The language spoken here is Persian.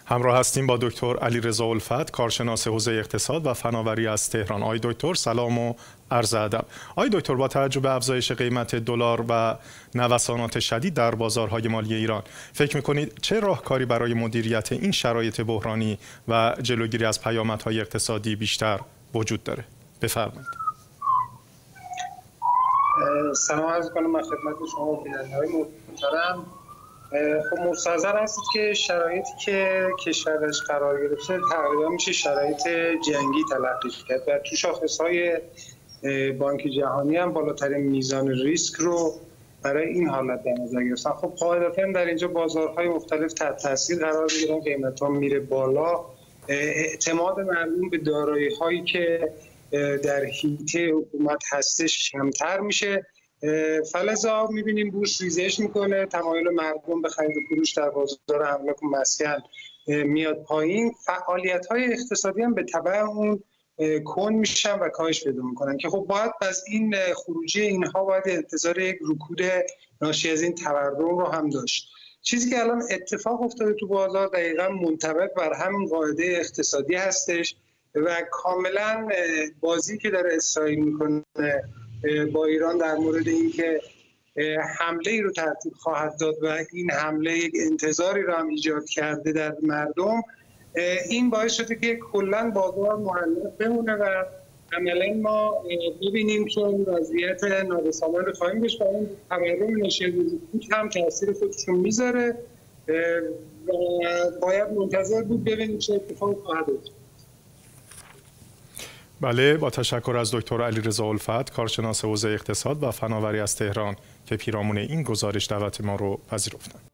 همراه هستیم با دکتر علیرضا الفت، کارشناس حوزه اقتصاد و فناوری از تهران. آقای دکتر سلام و عرض ادب. آقای دکتر، با توجه به افزایش قیمت دلار و نوسانات شدید در بازارهای مالی ایران، فکر می‌کنید چه راهکاری برای مدیریت این شرایط بحرانی و جلوگیری از پیامدهای اقتصادی بیشتر وجود داره؟ بفرمایید. سلام عرض کنم من خدمت شما بیننده‌های محترم. خب مستحضر هستید که شرایطی که کشور درش قرار گرفته تقریبا میشه شرایط جنگی تلقی کرد و تو شاخص‌های بانک جهانی هم بالاترین میزان ریسک رو برای این حالت در نظر گرفتن. خب قاعدتاً در اینجا بازارهای مختلف تحت تاثیر قرار می‌گیرن، قیمت‌ها میره بالا، اعتماد مردم به دارایی‌هایی که در حیطه حکومت هستش کمتر میشه. فلزا میبینیم بورس ریزش میکنه، تمایل مردم به خرید و فروش در بازار املاک و مسکن میاد پایین، فعالیت‌های اقتصادی هم به تبع اون کند میشن و کاهش پیدا میکنن که خب باید از این خروجی اینها باید انتظار یک رکود ناشی از این تورم رو هم داشت. چیزی که الان اتفاق افتاده تو بازار دقیقاً منطبق بر همین قاعده اقتصادی هستش و کاملا بازی که داره اسرائیل میکنه با ایران در مورد اینکه حمله ای رو ترتیب خواهد داد و این حمله یک انتظاری رو هم ایجاد کرده در مردم، این باعث شده که کلا بازار معلق بمونه و عملا ما ببینیم که این وضعیت نابسامان خواهیم داشت و اون تورم ناشی از رکود هم تاثیر خودشون میذاره و باید منتظر بود ببینیم چه اتفاقی خواهد افتاد. بله، با تشکر از دکتر علیرضا الفت، کارشناس حوزه اقتصاد و فناوری از تهران که پیرامون این گزارش دعوت ما رو پذیرفتند.